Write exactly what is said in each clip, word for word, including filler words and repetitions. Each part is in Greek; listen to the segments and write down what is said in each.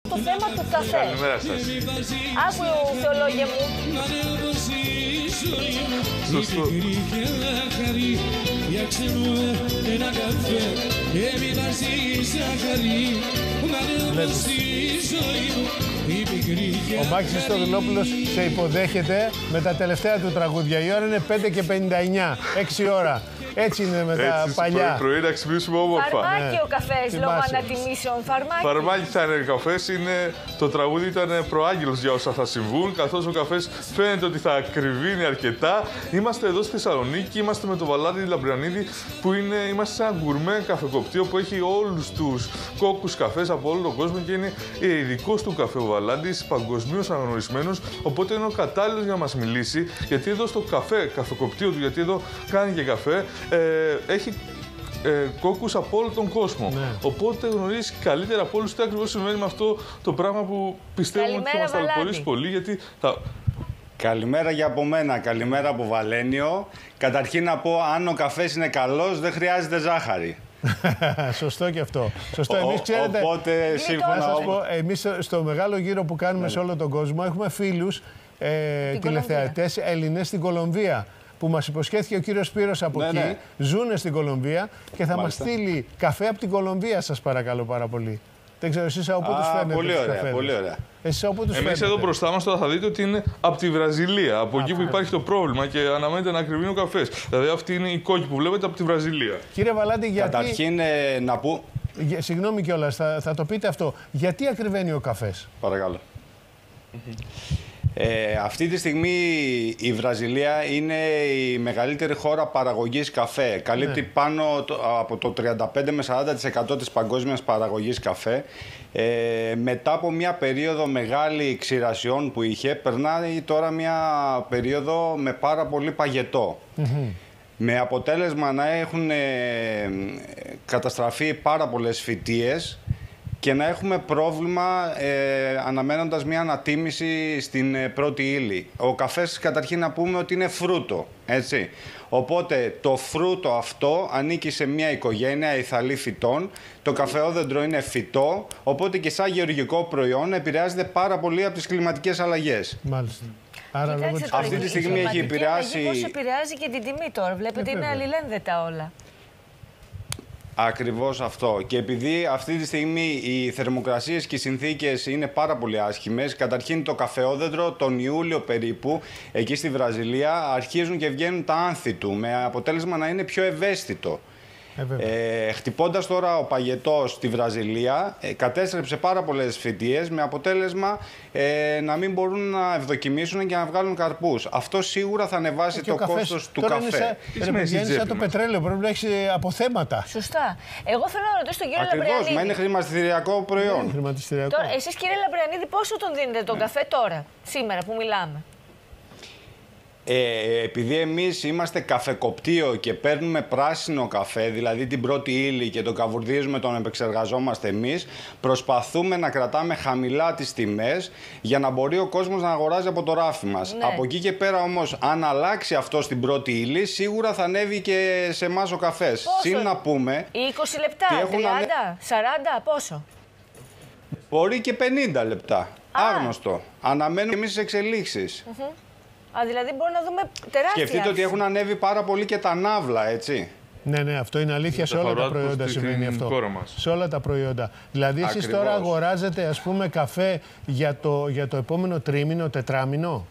το θέμα του καφέ. Καλημέρα σας. Άκου, θεολόγια μου. Σωστό. Ο Μάκης Χριστοδουλόπουλος σε υποδέχεται με τα τελευταία του τραγούδια. Η ώρα είναι πέντε και πενήντα εννιά, έξι ώρα. Έτσι είναι με τα Έτσι, παλιά. Πρωί να ξυπνήσουμε όμορφα. Φαρμάκι Ναι. ο καφές, λόγω Θυμάσαι. ανατιμήσεων. Φαρμάκι. Φαρμάκι θα είναι καφές, είναι, το τραγούδι ήταν προάγγελος για όσα θα συμβούν, καθώς ο καφές φαίνεται ότι θα ακριβίνει αρκετά. Είμαστε εδώ στη Θεσσαλονίκη, είμαστε με τον Βαλάντη Λαμπριανίδη, που είναι, είμαστε σε ένα γκουρμέ καφεκοπτείο που έχει όλους τους κόκκους καφές από όλο τον κόσμο και είναι ειδικός του καφέ ο Βαλάντης, παγκοσμίως αναγνωρισμένος, οπότε είναι ο κατάλληλος για να μας μιλήσει, γιατί εδώ στο καφέ, καφεκοπτείο του, γιατί εδώ κάνει και καφέ, ε, έχει ε, κόκκους από όλο τον κόσμο. Ναι. Οπότε γνωρίζει καλύτερα από όλους τι ακριβώς συμβαίνει με αυτό το πράγμα που πιστεύουμε ότι θα μας ταλαιπωρήσει πολύ, γιατί θα... Καλημέρα για από μένα, καλημέρα από Βαλένιο. Καταρχήν να πω, αν ο καφές είναι καλός, δεν χρειάζεται ζάχαρη. Σωστό και αυτό. Σωστό. Εμείς, ξέρετε, οπότε, σύμφωνα, να σας πω, εμείς στο μεγάλο γύρο που κάνουμε ναι. σε όλο τον κόσμο, έχουμε φίλους ε, τηλεθεατές Έλληνες στην Κολομβία, που μας υποσχέθηκε ο κύριος Σπύρος από ναι, εκεί, ναι. ζούνε στην Κολομβία και θα Μάλιστα. μας στείλει καφέ από την Κολομβία, σας παρακαλώ πάρα πολύ. Δεν ξέρω εσείς από πού τους φαίνεται. Πολύ ωραία, πολύ ωραία. Εσείς από πού τους Εμείς εδώ μπροστά μας τώρα θα δείτε ότι είναι από τη Βραζιλία, από Α, εκεί που υπάρχει το πρόβλημα και αναμένεται να ακριβίνει ο καφές. Δηλαδή αυτή είναι η κόκκι που βλέπετε από τη Βραζιλία. Κύριε Βαλάντη, γιατί... Καταρχήν ε, να πω... Για, συγγνώμη κιόλας, θα, θα το πείτε αυτό. Γιατί ακριβένει ο καφές? Παρακαλώ. Ε, αυτή τη στιγμή η Βραζιλία είναι η μεγαλύτερη χώρα παραγωγής καφέ. Καλύπτει ναι. πάνω το, από το τριάντα πέντε με σαράντα τοις εκατό της παγκόσμιας παραγωγής καφέ. Ε, μετά από μια περίοδο μεγάλη ξηρασιών που είχε, περνάει τώρα μια περίοδο με πάρα πολύ παγετό. Mm-hmm. Με αποτέλεσμα να έχουν ε, καταστραφεί πάρα πολλές φυτείες και να έχουμε πρόβλημα ε, αναμένοντας μια ανατίμηση στην ε, πρώτη ύλη. Ο καφές καταρχήν να πούμε ότι είναι φρούτο, έτσι. Οπότε το φρούτο αυτό ανήκει σε μια οικογένεια αιθαλή φυτών. Το καφεόδεντρο είναι φυτό, οπότε και σαν γεωργικό προϊόν επηρεάζεται πάρα πολύ από τις κλιματικές αλλαγές. Μάλιστα. Άρα, Κοιτάξτε, λόγω αυτή τη στιγμή έχει επηρεάσει... Πώς επηρεάζει και την τιμή τώρα, βλέπετε, είναι αλληλένδετα όλα. Ακριβώς αυτό. Και επειδή αυτή τη στιγμή οι θερμοκρασίες και οι συνθήκες είναι πάρα πολύ άσχημες, καταρχήν το καφεόδεντρο τον Ιούλιο περίπου, εκεί στη Βραζιλία, αρχίζουν και βγαίνουν τα άνθη του, με αποτέλεσμα να είναι πιο ευαίσθητο. Ε, ε, χτυπώντας τώρα ο παγετός στη Βραζιλία, ε, κατέστρεψε πάρα πολλές φυτείες με αποτέλεσμα ε, να μην μπορούν να ευδοκιμήσουν και να βγάλουν καρπούς. Αυτό σίγουρα θα ανεβάσει το κόστος του καφέ. Είναι σαν το πετρέλαιο, πρέπει να έχει αποθέματα. Σωστά. Εγώ θέλω να ρωτήσω τον κύριο Λαμπριανίδη. Ακριβώς, μα είναι χρηματιστηριακό προϊόν. Είναι χρηματιστηριακό. Τώρα, εσείς κύριε Λαμπριανίδη, πόσο τον δίνετε τον καφέ τώρα, σήμερα που μιλάμε? Ε, επειδή εμείς είμαστε καφεκοπτείο και παίρνουμε πράσινο καφέ, δηλαδή την πρώτη ύλη, και τον καβουρδίζουμε, τον επεξεργαζόμαστε εμείς, προσπαθούμε να κρατάμε χαμηλά τις τιμές για να μπορεί ο κόσμος να αγοράζει από το ράφι μας. Ναι. Από εκεί και πέρα όμως, αν αλλάξει αυτό στην πρώτη ύλη, σίγουρα θα ανέβει και σε εμάς ο καφές. Πόσο? Συν να πούμε... είκοσι λεπτά, τριάντα, σαράντα, πόσο? Μπορεί και πενήντα λεπτά. Α. Άγνωστο. Αναμένουμε εμείς τις εξελίξεις. Mm-hmm. Α, δηλαδή μπορούμε να δούμε τεράστια. Σκεφτείτε ότι έχουν ανέβει πάρα πολύ και τα ναύλα, έτσι. Ναι, ναι, αυτό είναι αλήθεια. Σε όλα τα προϊόντα συμβαίνει αυτό. Σε όλα τα προϊόντα. Δηλαδή, εσείς τώρα αγοράζετε, ας πούμε, καφέ για το, για το επόμενο τρίμηνο, τετράμηνο.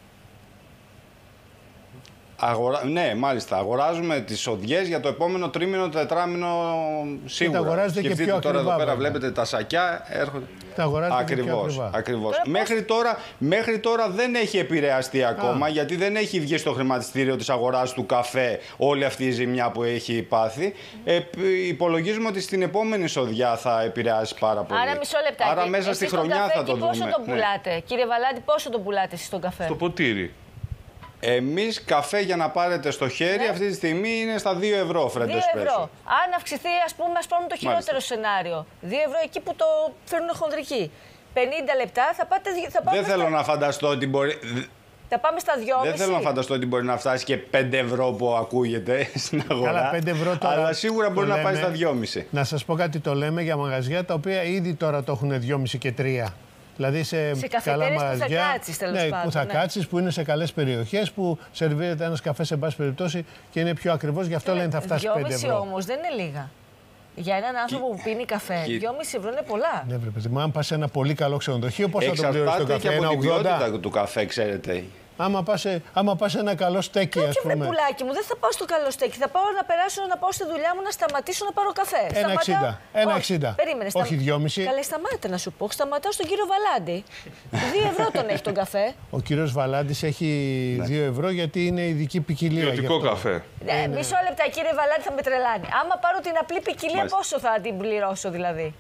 Αγορα... Ναι, μάλιστα. Αγοράζουμε τις οδιές για το επόμενο τρίμηνο, τετράμηνο σίγουρα. Και τα αγοράζετε και πιο τώρα ακριβά, εδώ πέρα βέβαια. Βλέπετε τα σακιά έρχονται. Τα αγοράζετε ακριβώς, και πιο ακριβά. Ακριβώς. Τώρα μέχρι, πώς... τώρα, μέχρι τώρα δεν έχει επηρεαστεί ακόμα, Α. γιατί δεν έχει βγει στο χρηματιστήριο της αγοράς του καφέ όλη αυτή η ζημιά που έχει πάθει. Mm. Ε, υπολογίζουμε ότι στην επόμενη σοδιά θα επηρεάσει πάρα πολύ. Άρα μισό λεπτάκι. Άρα μέσα στη χρονιά θα το δούμε. Πόσο τον πουλάτε, ναι. Κύριε Βαλάντη, πόσο τον πουλάτε εσείς τον καφέ? Στο ποτήρι. Εμείς καφέ για να πάρετε στο χέρι, ναι. αυτή τη στιγμή είναι στα δύο ευρώ φρέντο δύο εσπρέσο. ευρώ. Αν αυξηθεί, ας πούμε, ας πούμε το χειρότερο Μάλιστα. σενάριο. δύο ευρώ εκεί που το φέρνουν χονδρική. πενήντα λεπτά θα πάτε. Θα πάμε Δεν στα... θέλω να φανταστώ ότι μπορεί. Θα πάμε στα δυόμισι. Δεν θέλω να φανταστώ ότι μπορεί να φτάσει και πέντε ευρώ που ακούγεται στην αγορά. Καλά, πέντε ευρώ τώρα. Αλλά σίγουρα μπορεί λέμε, να πάει στα δυόμισι. Να σας πω κάτι, το λέμε για μαγαζιά τα οποία ήδη τώρα το έχουν δυόμισι και τρία. Δηλαδή σε, σε καλά μαγαζιά. Που θα κάτσεις, τέλος ναι, πάντων. Που θα ναι. κάτσεις, που είναι σε καλές περιοχές, που σερβίρεται ένας καφές σε πάση περιπτώσει και είναι πιο ακριβώς. Γι' αυτό ναι, λένε θα φτάσει πέντε ευρώ. όμως δεν είναι λίγα. Για έναν άνθρωπο που πίνει καφέ, δυόμισι ευρώ είναι πολλά. Ναι, βρε παιδί μου, αν πας σε ένα πολύ καλό ξενοδοχείο, πώς θα τον πληρώσεις τον καφέ, ένα ογδόντα. Εξαρτάται και από την ποιότητα του καφέ, ξέρετε. Άμα πας σε, άμα πας σε ένα καλό στέκι, ας πούμε. Όχι, πουλάκι μου, δεν θα πάω στο καλό στέκι. Θα πάω να περάσω να πάω στη δουλειά μου να σταματήσω να πάρω καφέ. ένα εξήντα. ένα εξήντα. Περίμενε. Όχι δυόμισι. Καλέ, σταμάτα να σου πω. Σταματάω στον κύριο Βαλάντη. δύο ευρώ τον έχει τον καφέ. Ο κύριος Βαλάντης έχει ναι. δύο ευρώ γιατί είναι ειδική ποικιλία. Ποιοτικό καφέ. Ναι, ναι. Μισό λεπτά, κύριε Βαλάντη, θα με τρελάνει. Άμα πάρω την απλή ποικιλία, πόσο θα την πληρώσω δηλαδή.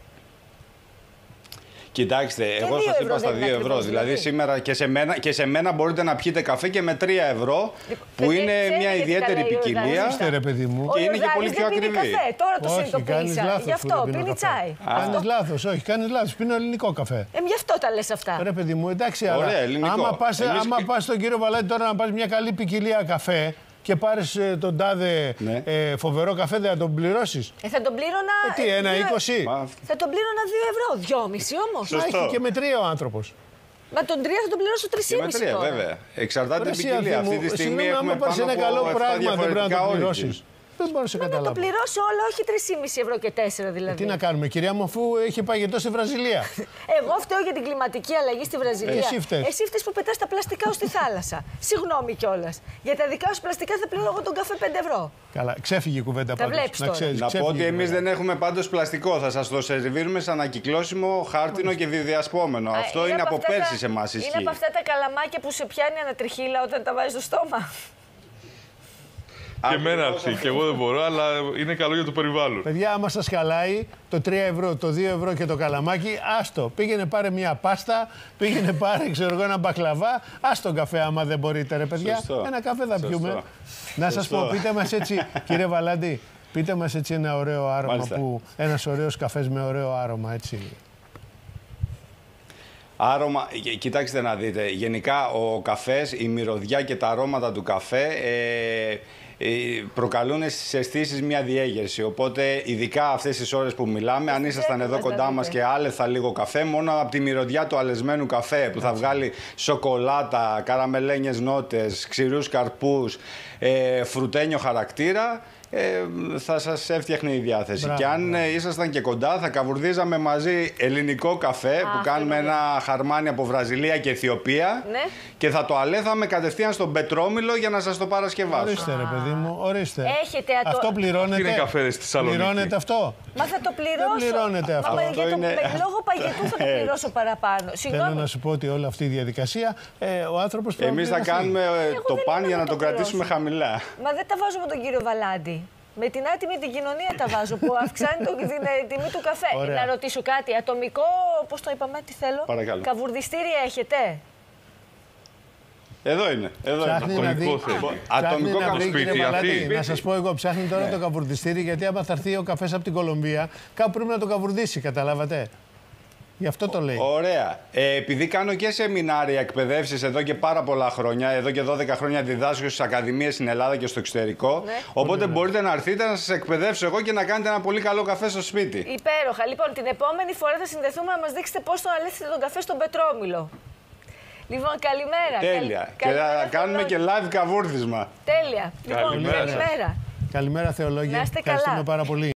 Κοιτάξτε, και εγώ σας είπα στα δύο ευρώ. Δηλαδή σήμερα και σε, μένα, και σε μένα μπορείτε να πιείτε καφέ και με τρία ευρώ, που είναι μια ιδιαίτερη ποικιλία. Ρε, παιδί μου. Και είναι και πολύ πιο ακριβή. Καφέ. Τώρα το συνειδητοποίησα. Γι' αυτό πίνει τσάι. Κάνεις λάθος, όχι, κάνεις λάθος. Πίνω ελληνικό καφέ. Ε, γι' αυτό τα λες αυτά. Ρε, παιδί μου, εντάξει, αλλά ωραία, άμα πας, Εμείς... άμα πας στον κύριο Βαλάντη τώρα να πας μια καλή ποικιλία καφέ και πάρεις ε, τον τάδε ναι. ε, φοβερό καφέ, δεν θα τον πληρώσεις. Ε, θα τον πλήρωνα. Ε, τι, ένα είκοσι. Θα τον πλήρωνα δύο ευρώ, δυόμισι όμως. Μα έχει και με τρία ο άνθρωπος. Μα τον τρία θα τον πληρώσω τρία κόμμα πέντε. Και με τρία, βέβαια. Εξαρτάται την ποικιλία. Αυτή τη στιγμή έχουμε πάνω από ένα καλό πράγμα, δεν πρέπει να το πληρώσεις. Δεν μπορώ να σε καταλάβω. Να το πληρώσω όλα, όχι τρία κόμμα πέντε ευρώ και τέσσερα δηλαδή. Τι να κάνουμε, κυρία μου, αφού έχει παγετό στη Βραζιλία. Εγώ φταίω για την κλιματική αλλαγή στη Βραζιλία. Εσύ φταίς. Εσύ φταίς που πετάς τα πλαστικά σου στη θάλασσα. Συγγνώμη κιόλας. Για τα δικά σου πλαστικά θα πληρώνω εγώ τον καφέ πέντε ευρώ. Καλά, ξέφυγε η κουβέντα πάντως. Να, ξέρεις, να πω ότι εμείς δεν έχουμε πάντως πλαστικό. Θα σας το σερβίρουμε σαν ανακυκλώσιμο, χάρτινο και βιοδιασπόμενο. Α, αυτό είναι, είναι από πέρσι σε εμάς ισχύει. Είναι από αυτά τα καλαμάκια που σε πιάνει ανατριχύλα όταν τα βάζεις στο στόμα. Και εμένα αυτή, και εγώ δεν μπορώ, αλλά είναι καλό για το περιβάλλον. Παιδιά, άμα σας χαλάει το τρία ευρώ, το δύο ευρώ και το καλαμάκι, άστο. Πήγαινε πάρε μια πάστα, πήγαινε πάρε ξέρω εγώ, ένα μπακλαβά, άστο καφέ άμα δεν μπορείτε ρε παιδιά. Σωστό. Ένα καφέ θα Σωστό. πιούμε. Να σας πω, πείτε μας έτσι, κύριε Βαλάντη, πείτε μας έτσι ένα ωραίο άρωμα, που, ένας ωραίος καφές με ωραίο άρωμα, έτσι. Άρωμα, κοιτάξτε να δείτε, γενικά ο καφές, η μυρωδιά και τα αρώματα του καφέ ε, προκαλούν στις αισθήσεις μια διέγερση. Οπότε, ειδικά αυτές τις ώρες που μιλάμε, αν ήσασταν εδώ κοντά μας και άλεθα λίγο καφέ, μόνο από τη μυρωδιά του αλεσμένου καφέ που θα βγάλει σοκολάτα, καραμελένιες νότες, ξηρούς καρπούς, ε, φρουτένιο χαρακτήρα, ε, θα σας έφτιαχνε η διάθεση. Μπράβο, και αν ε, ήσασταν και κοντά, θα καβουρδίζαμε μαζί ελληνικό καφέ Α, που κάνουμε ένα χαρμάνι από Βραζιλία και Αιθιοπία, ναι. και θα το αλέθαμε κατευθείαν στον πετρόμιλο για να σας το παρασκευάσω. Ορίστε ρε παιδί μου, ορίστε. Έχετε ατο... Αυτό πληρώνεται. Είναι καφέ στη Θεσσαλονίκη. Πληρώνεται αυτό. Μα θα το πληρώσω. Δεν πληρώνεται αυτό. Μα αυτό για το είναι... λόγω παγετού θα το πληρώσω παραπάνω. Συγγνώμη. Θέλω να σου πω ότι όλη αυτή η διαδικασία ε, ο άνθρωπος πρέπει Εμείς θα κάνουμε το παν για να το κρατήσουμε χαμηλά. Μα δεν τα βάζω με τον κύριο Βαλάντη. Με την άτιμη την κοινωνία τα βάζω που αυξάνει το, την τιμή του καφέ. Ωραία. Να ρωτήσω κάτι. Ατομικό, πώς το είπαμε, τι θέλω. Παρακαλώ. Καβουρδιστήρια έχετε. Εδώ είναι. Εδώ ψάχνει είναι. Να δει, ατομικό καβουρδιστήρι. Να σας πω εγώ, ψάχνει τώρα ναι. το καβουρδιστήρι, γιατί άμα θα έρθει ο καφές από την Κολομβία, κάπου πρέπει να το καβουρδίσει, καταλάβατε. Γι' αυτό το λέει. Ωραία. Ε, επειδή κάνω και σεμινάρια εκπαιδεύσεις εδώ και πάρα πολλά χρόνια, εδώ και δώδεκα χρόνια διδάσκω στις ακαδημίες στην Ελλάδα και στο εξωτερικό. Ναι. Οπότε ναι. μπορείτε να έρθετε να σας εκπαιδεύσω εγώ και να κάνετε ένα πολύ καλό καφέ στο σπίτι. Υπέροχα. Λοιπόν, την επόμενη φορά θα συνδεθούμε να μας δείξετε πώς το αλέθετε τον καφέ στον πετρόμιλο. Λοιπόν, καλημέρα. Τέλεια. Καλ... Και καλημέρα, θα κάνουμε και live καβούρδισμα. Τέλεια. Καλημέρα. Λοιπόν, καλημέρα. Καλημέρα, Θεολόγια. Να είστε Ευχαριστούμε καλά. πάρα πολύ.